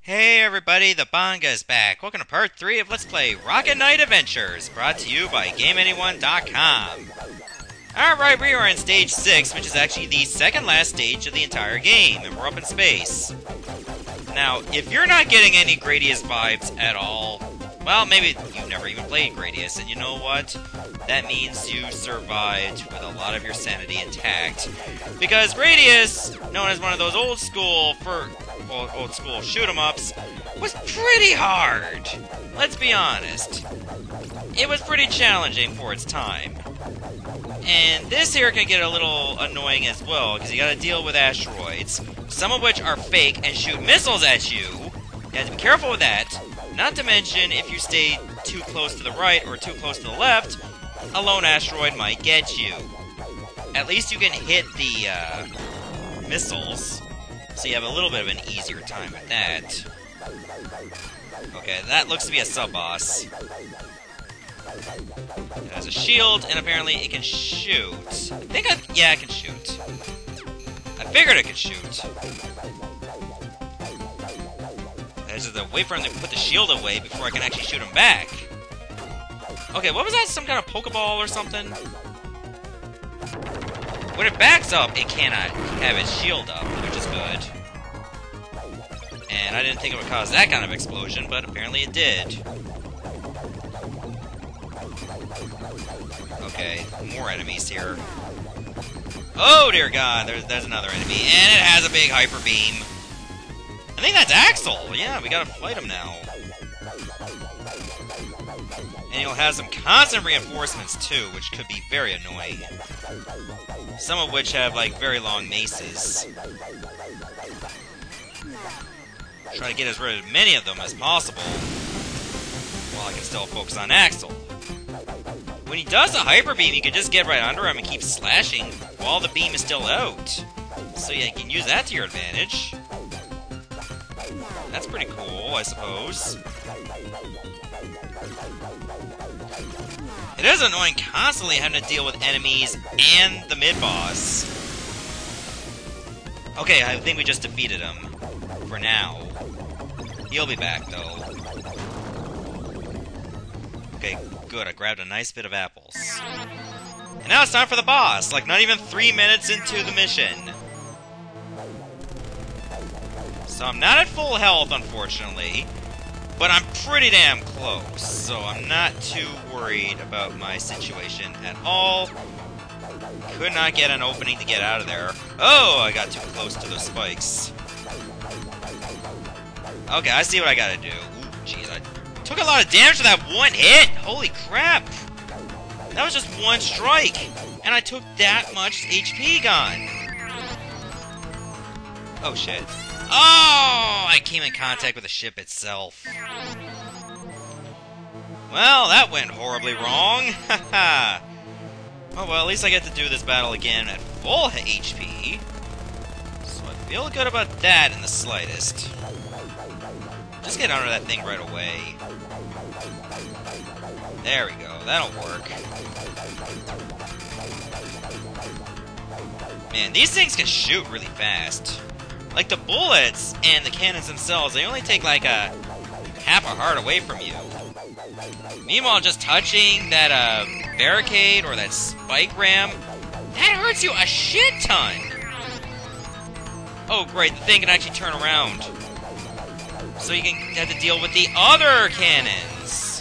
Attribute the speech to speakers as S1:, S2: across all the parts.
S1: Hey everybody, the Banga is back. Welcome to part 3 of Let's Play Rocket Knight Adventures, brought to you by GameAnyone.com. Alright, we are in stage 6, which is actually the second last stage of the entire game, and we're up in space. Now, if you're not getting any Gradius vibes at all, well, maybe you've never even played Gradius, and you know what? That means you survived with a lot of your sanity intact. Because Gradius, known as one of those old school shoot-em-ups, was pretty hard. Let's be honest. It was pretty challenging for its time. And this here can get a little annoying as well, because you gotta deal with asteroids, some of which are fake and shoot missiles at you. You have to be careful with that. Not to mention, if you stay too close to the right or too close to the left, a lone asteroid might get you. At least you can hit the missiles, so you have a little bit of an easier time with that. Okay, that looks to be a sub-boss. It has a shield, and apparently it can shoot. Yeah, it can shoot. I figured it could shoot. I just have to wait for him to put the shield away before I can actually shoot him back. Okay, what was that? Some kind of Pokeball or something? When it backs up, it cannot have its shield up, which is good. And I didn't think it would cause that kind of explosion, but apparently it did. Okay, more enemies here. Oh dear God, there's another enemy, and it has a big hyper beam. I think that's Axel. Yeah, we gotta fight him now. And he'll have some constant reinforcements too, which could be very annoying. Some of which have like very long maces. Try to get as rid of many of them as possible, while I can still focus on Axel. When he does a hyper beam, you can just get right under him and keep slashing while the beam is still out. So yeah, you can use that to your advantage. That's pretty cool, I suppose. It is annoying constantly having to deal with enemies and the mid-boss. Okay, I think we just defeated him. For now. He'll be back, though. Okay, good. I grabbed a nice bit of apples. And now it's time for the boss! Like, not even 3 minutes into the mission. So I'm not at full health, unfortunately. But I'm pretty damn close, so I'm not too worried about my situation at all. Could not get an opening to get out of there. Oh, I got too close to those spikes. Okay, I see what I gotta do. Ooh, jeez, I took a lot of damage to that one hit! Holy crap! That was just one strike! And I took that much HP gone! Oh, shit. Oh! I came in contact with the ship itself. Well, that went horribly wrong. Haha. Oh well, at least I get to do this battle again at full HP. So I feel good about that in the slightest. Just get under that thing right away. There we go, that'll work. Man, these things can shoot really fast. Like, the bullets and the cannons themselves, they only take like a half a heart away from you. Meanwhile, just touching that barricade or that spike ram, that hurts you a shit ton! Oh great, the thing can actually turn around. So you can have to deal with the other cannons!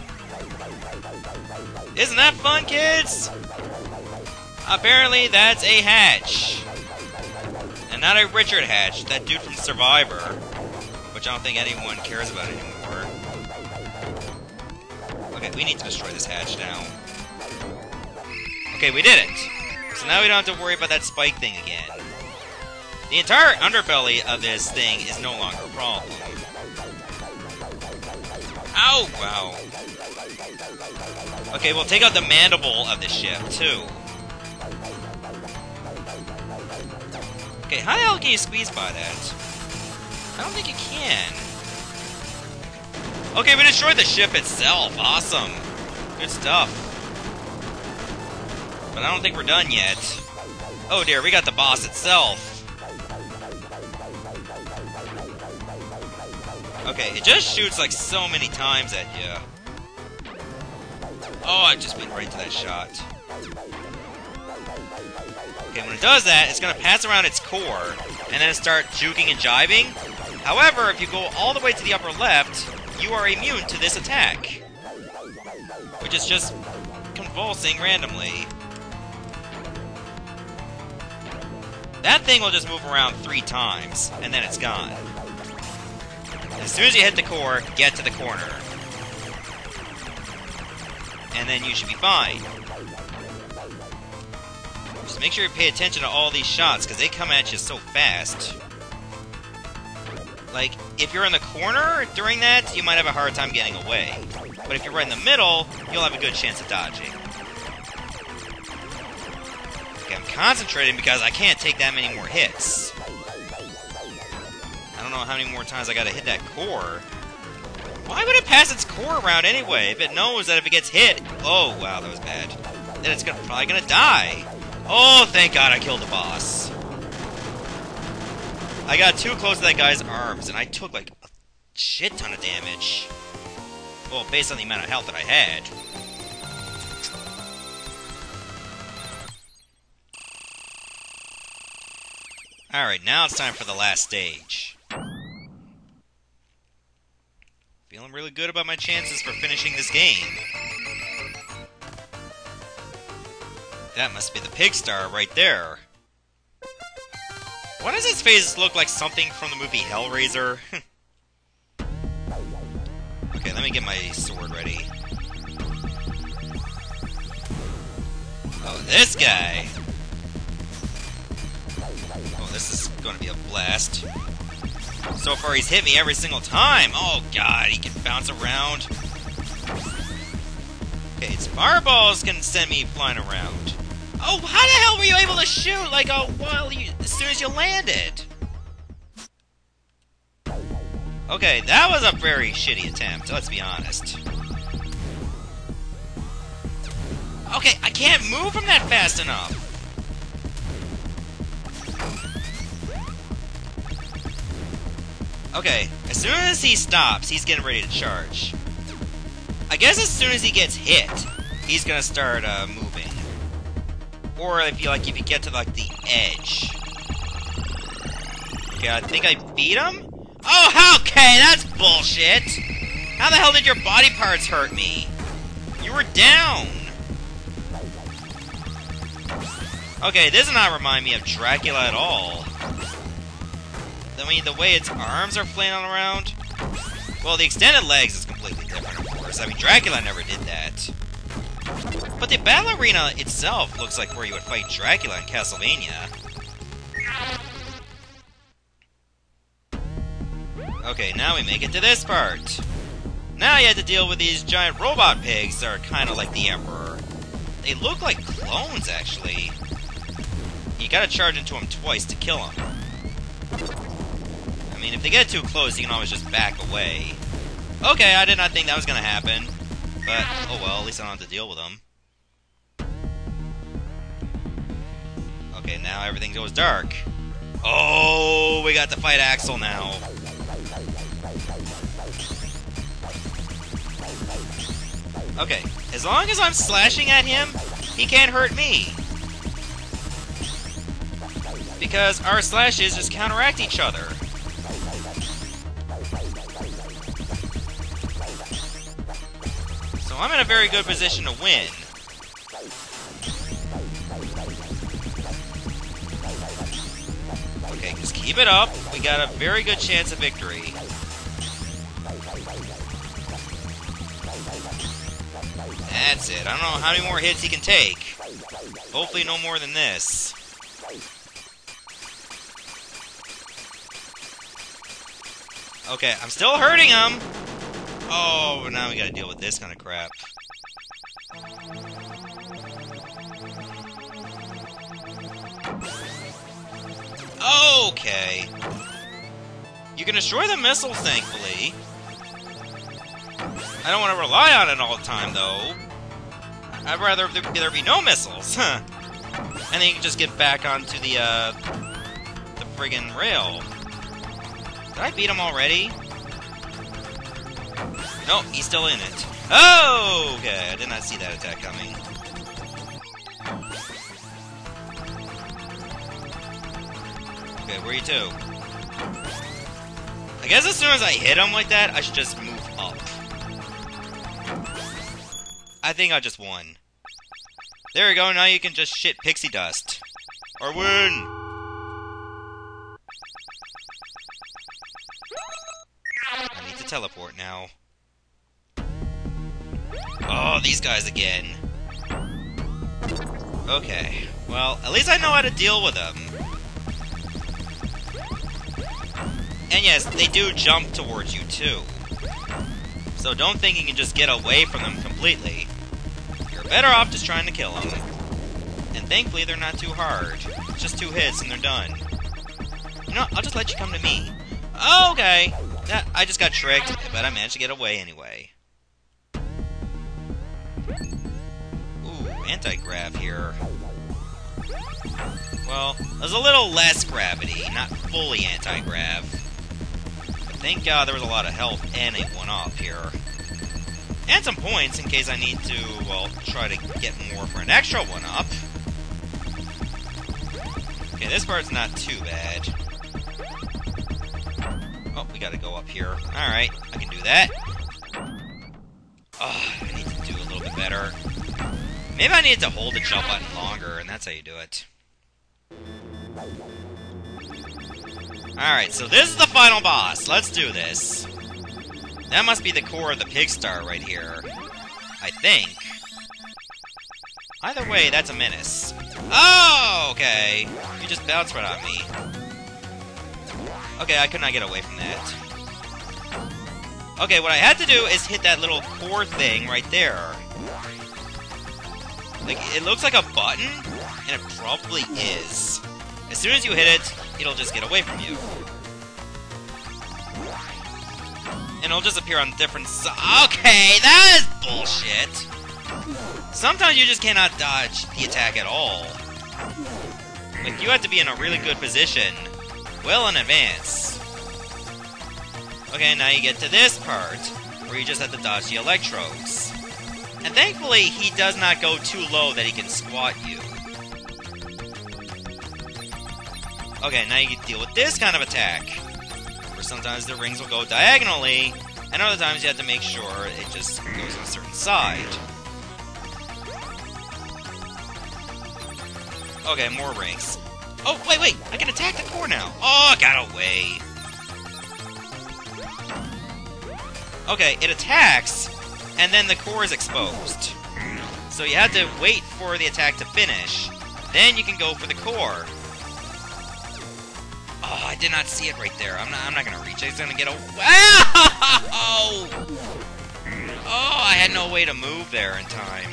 S1: Isn't that fun, kids? Apparently that's a hatch. And not a Richard Hatch, that dude from Survivor. Which I don't think anyone cares about anymore. Okay, we need to destroy this hatch now. Okay, we did it! So now we don't have to worry about that spike thing again. The entire underbelly of this thing is no longer a problem. Ow! Wow. Okay, we'll take out the mandible of the ship, too. Okay, how the hell can you squeeze by that? I don't think you can. Okay, we destroyed the ship itself. Awesome. Good stuff. But I don't think we're done yet. Oh dear, we got the boss itself. Okay, it just shoots like so many times at you. Oh, I just went right into that shot. Okay, when it does that, it's gonna pass around its core, and then start juking and jiving. However, if you go all the way to the upper left, you are immune to this attack. Which is just convulsing randomly. That thing will just move around 3 times, and then it's gone. As soon as you hit the core, get to the corner. And then you should be fine. Just make sure you pay attention to all these shots, because they come at you so fast. Like, if you're in the corner during that, you might have a hard time getting away. But if you're right in the middle, you'll have a good chance of dodging. Okay, I'm concentrating because I can't take that many more hits. I don't know how many more times I gotta hit that core. Why would it pass its core around anyway? If it knows that if it gets hit... Oh, wow, that was bad. Then it's probably gonna die. Oh, thank God I killed the boss. I got too close to that guy's arms, and I took, like, a shit ton of damage. Well, based on the amount of health that I had. Alright, now it's time for the last stage. Feeling really good about my chances for finishing this game. That must be the pig star right there. Why does his face look like something from the movie Hellraiser? Okay, let me get my sword ready. Oh, this guy! Oh, this is gonna be a blast. So far, he's hit me every single time! Oh god, he can bounce around. Okay, its fireballs can send me flying around. Oh, how the hell were you able to shoot, like, as soon as you landed? Okay, that was a very shitty attempt, let's be honest. Okay, I can't move from that fast enough! Okay, as soon as he stops, he's getting ready to charge. I guess as soon as he gets hit, he's gonna start, moving. Or if you get to, like, the edge. Okay, I think I beat him? Oh, okay, that's bullshit! How the hell did your body parts hurt me? You were down! Okay, this does not remind me of Dracula at all. I mean, the way its arms are flailing around... Well, the extended legs is completely different, of course. I mean, Dracula never did that. But the battle arena itself looks like where you would fight Dracula in Castlevania. Okay, now we make it to this part. Now you have to deal with these giant robot pigs that are kind of like the Emperor. They look like clones, actually. You gotta charge into them twice to kill them. I mean, if they get too close, you can always just back away. Okay, I did not think that was gonna happen. But, oh well, at least I don't have to deal with them. Okay, now everything goes dark. Oh, we got to fight Axel now. Okay, as long as I'm slashing at him, he can't hurt me. Because our slashes just counteract each other. So I'm in a very good position to win. Okay, just keep it up. We got a very good chance of victory. That's it. I don't know how many more hits he can take. Hopefully no more than this. Okay, I'm still hurting him! Oh, now we gotta deal with this kind of crap. Okay. You can destroy the missiles, thankfully. I don't want to rely on it all the time, though. I'd rather there be no missiles. And then you can just get back onto the friggin' rail. Did I beat him already? No, he's still in it. Oh, okay. I did not see that attack coming. Okay, where are you to? I guess as soon as I hit him like that, I should just move up. I think I just won. There we go, now you can just shit pixie dust. Or win! I need to teleport now. Oh, these guys again. Okay, well, at least I know how to deal with them. And yes, they do jump towards you too. So don't think you can just get away from them completely. You're better off just trying to kill them. And thankfully they're not too hard. Just 2 hits and they're done. You know, I'll just let you come to me. Okay! I just got tricked, but I managed to get away anyway. Ooh, anti-grav here. Well, there's a little less gravity, not fully anti-grav. But thank God there was a lot of health and a 1-off here. And some points in case I need to, well, try to get more for an extra 1-up. Okay, this part's not too bad. Oh, we gotta go up here. Alright, I can do that. Oh, I need to do a little bit better. Maybe I need to hold the jump button longer, and that's how you do it. Alright, so this is the final boss. Let's do this. That must be the core of the Pigstar right here. I think. Either way, that's a menace. Oh, okay. You just bounced right on me. Okay, I could not get away from that. Okay, what I had to do is hit that little core thing right there. Like, it looks like a button, and it probably is. As soon as you hit it, it'll just get away from you. And it'll just appear on different sides. Okay, that is bullshit! Sometimes you just cannot dodge the attack at all. Like, you have to be in a really good position, well in advance. Okay, now you get to this part, where you just have to dodge the electrodes. And thankfully, he does not go too low that he can squat you. Okay, now you can deal with this kind of attack. Where sometimes the rings will go diagonally, and other times you have to make sure it just goes on a certain side. Okay, more rings. Oh, wait! I can attack the core now! Oh, I got away! Okay, it attacks, and then the core is exposed. So you have to wait for the attack to finish, then you can go for the core. Oh, I did not see it right there. I'm not gonna reach it. It's gonna get a... Ow! Oh, I had no way to move there in time.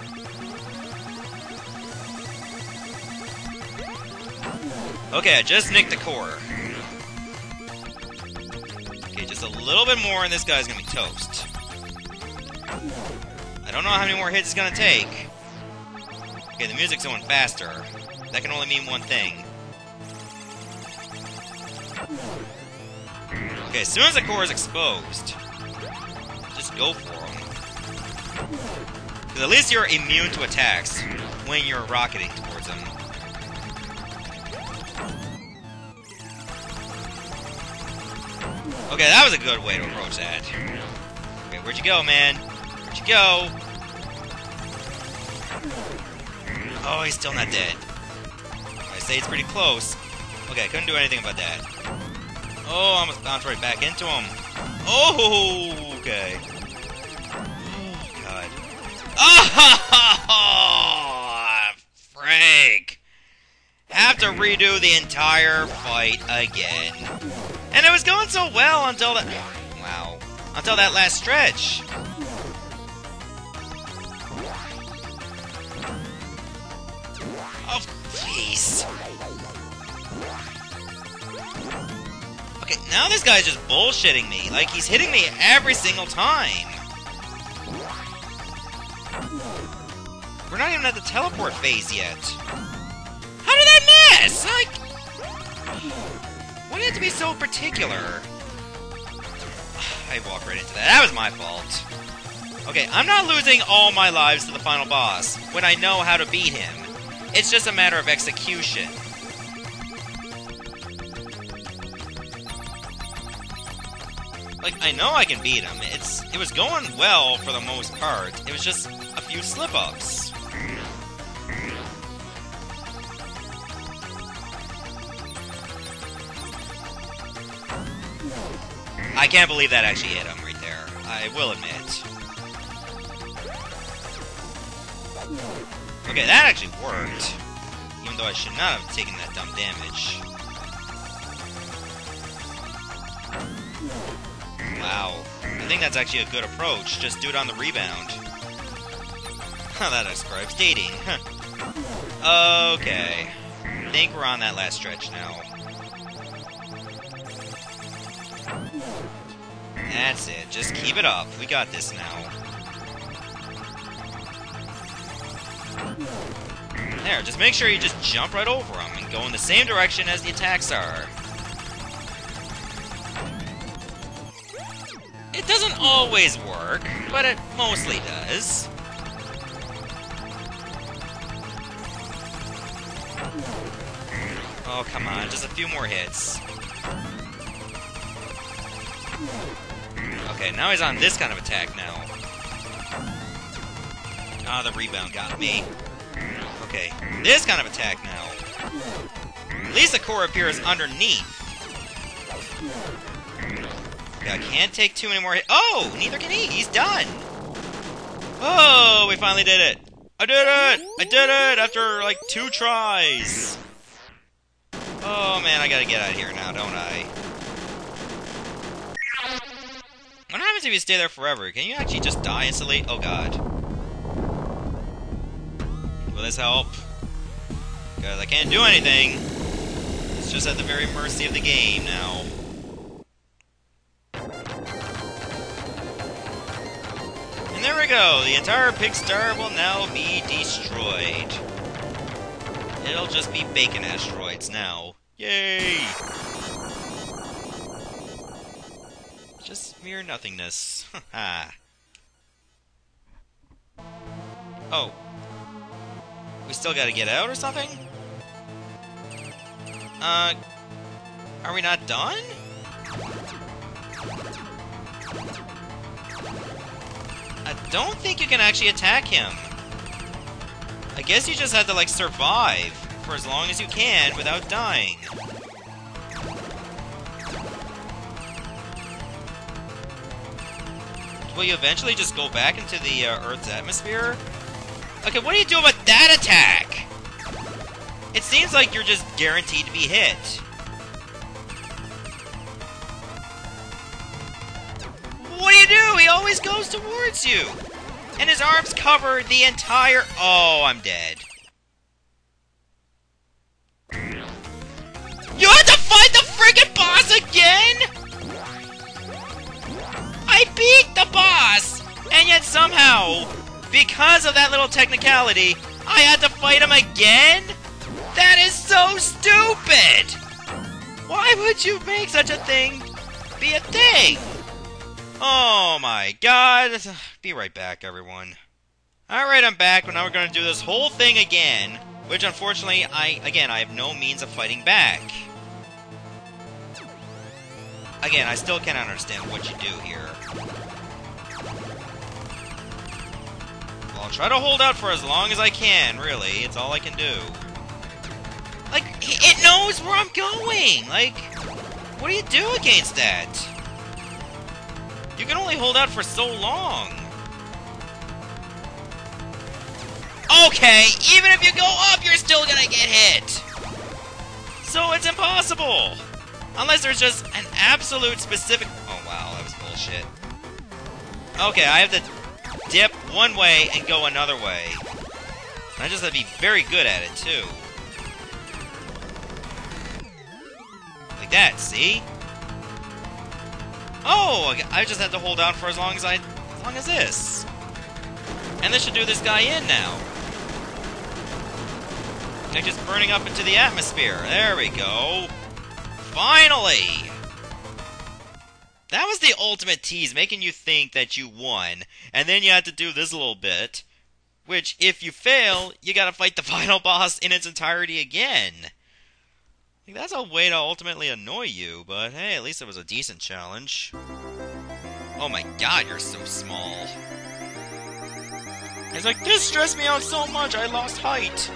S1: Okay, I just nicked the core. Okay, just a little bit more and this guy's gonna be toast. I don't know how many more hits it's gonna take. Okay, the music's going faster. That can only mean one thing. Okay, as soon as the core is exposed, just go for him. Because at least you're immune to attacks when you're rocketing towards him. Okay, that was a good way to approach that. Okay, where'd you go, man? Where'd you go? Oh, he's still not dead. I say it's pretty close. Okay, I couldn't do anything about that. Oh, I almost bounced right back into him. Oh, okay. Oh, God. Oh, Frank! Have to redo the entire fight again. And it was going so well until that... Wow. Until that last stretch. Oh, jeez. Okay, now this guy's just bullshitting me. Like, he's hitting me every single time. We're not even at the teleport phase yet. How did I miss? Like... Why do you have to be so particular? I I walked right into that. That was my fault. Okay, I'm not losing all my lives to the final boss when I know how to beat him. It's just a matter of execution. Like, I know I can beat him. It was going well for the most part. It was just a few slip-ups. I can't believe that actually hit him right there. I will admit. Okay, that actually worked. Even though I should not have taken that dumb damage. Wow. I think that's actually a good approach. Just do it on the rebound. That describes dating. Okay. I think we're on that last stretch now. That's it. Just keep it up. We got this now. There, just make sure you just jump right over them and go in the same direction as the attacks are. It doesn't always work, but it mostly does. Oh, come on, just a few more hits. Okay, now he's on this kind of attack now. Ah, the rebound got me. Okay, this kind of attack now. At least the core appears underneath. Okay, I can't take too many more hits. Oh, neither can he. He's done. Oh, we finally did it. I did it! I did it after like 2 tries. Oh man, I gotta get out of here now, don't I? What happens if you stay there forever? Can you actually just die instantly? Oh god. Will this help? Because I can't do anything. It's just at the very mercy of the game now. And there we go. The entire Pig Star will now be destroyed. It'll just be bacon asteroids now. Yay! Just mere nothingness. Haha. Oh. We still gotta get out or something? Are we not done? I don't think you can actually attack him. I guess you just have to, like, survive for as long as you can without dying. Will you eventually just go back into the Earth's atmosphere? Okay, what do you do about that attack? It seems like you're just guaranteed to be hit. What do you do? He always goes towards you. And his arms cover the entire... Oh, I'm dead. You have to fight the friggin' boss again?! I beat the boss! And yet somehow, because of that little technicality, I had to fight him again? That is so stupid! Why would you make such a thing be a thing? Oh my god. Be right back, everyone. Alright, I'm back, but now we're going to do this whole thing again, which unfortunately, I have no means of fighting back. Again, I still can't understand what you do here. Well, I'll try to hold out for as long as I can, really. It's all I can do. Like, it knows where I'm going! Like, what do you do against that? You can only hold out for so long. Okay, even if you go up, you're still gonna get hit! So it's impossible! Unless there's just an absolute specific... Oh wow, that was bullshit. Okay, I have to dip one way and go another way. And I just have to be very good at it, too. Like that, see? Oh, I just have to hold down for as long as this. And this should do this guy in now. Like just burning up into the atmosphere. There we go. Finally! That was the ultimate tease, making you think that you won, and then you had to do this little bit, which, if you fail, you gotta fight the final boss in its entirety again. Like, that's a way to ultimately annoy you, but hey, at least it was a decent challenge. Oh my god, you're so small. It's like, this stressed me out so much, I lost height.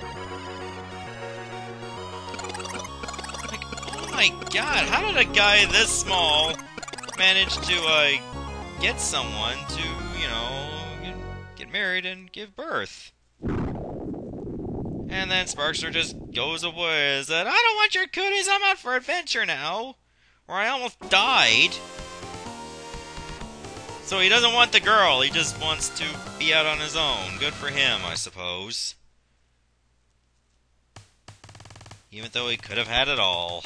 S1: Like, oh my god, how did a guy this small manage to, get someone to, you know, get married and give birth? And then Sparkster just goes away and said, I don't want your cooties, I'm out for adventure now. Or I almost died. So he doesn't want the girl, he just wants to be out on his own. Good for him, I suppose. Even though he could have had it all.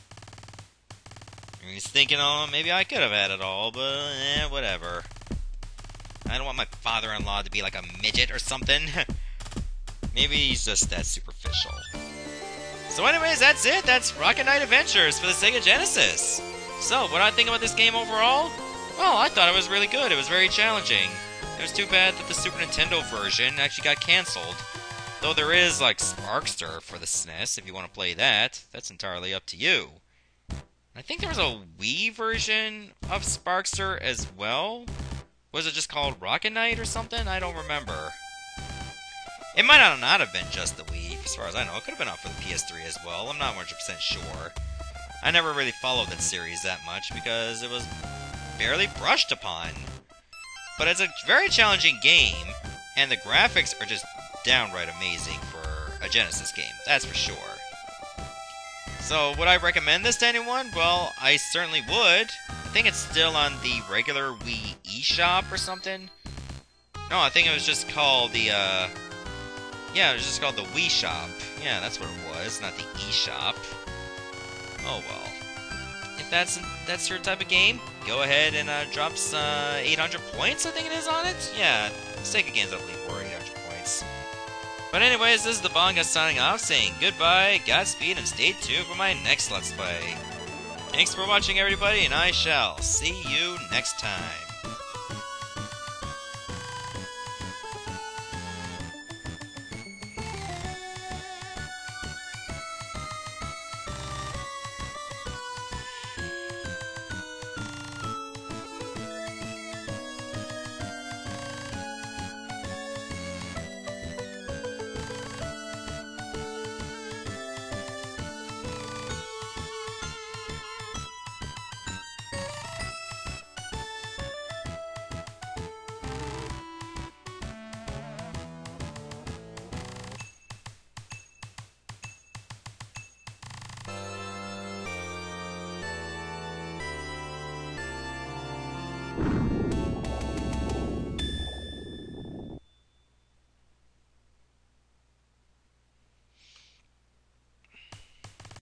S1: And he's thinking, oh, maybe I could have had it all, but whatever. I don't want my father-in-law to be like a midget or something. Maybe he's just that superficial. So anyways, that's it. That's Rocket Knight Adventures for the Sega Genesis. So, what do I think about this game overall? Well, I thought it was really good. It was very challenging. It was too bad that the Super Nintendo version actually got cancelled. Though there is, like, Sparkster for the SNES, if you want to play that. That's entirely up to you. I think there was a Wii version of Sparkster as well. Was it just called Rocket Knight or something? I don't remember. It might not have been just the Wii, as far as I know. It could have been out for the PS3 as well. I'm not 100% sure. I never really followed that series that much because it was barely brushed upon. But it's a very challenging game, and the graphics are just downright amazing for a Genesis game, that's for sure. So, would I recommend this to anyone? Well, I certainly would. I think it's still on the regular Wii eShop or something. No, I think it was just called the, yeah, it was just called the Wii Shop. Yeah, that's what it was, not the eShop. Oh well. If that's your type of game, go ahead and drop 800 points, I think it is, on it. Yeah, Sega games I believe were 800 points. But anyways, this is the Bonga signing off, saying goodbye, Godspeed, and stay tuned for my next Let's Play. Thanks for watching, everybody, and I shall see you next time.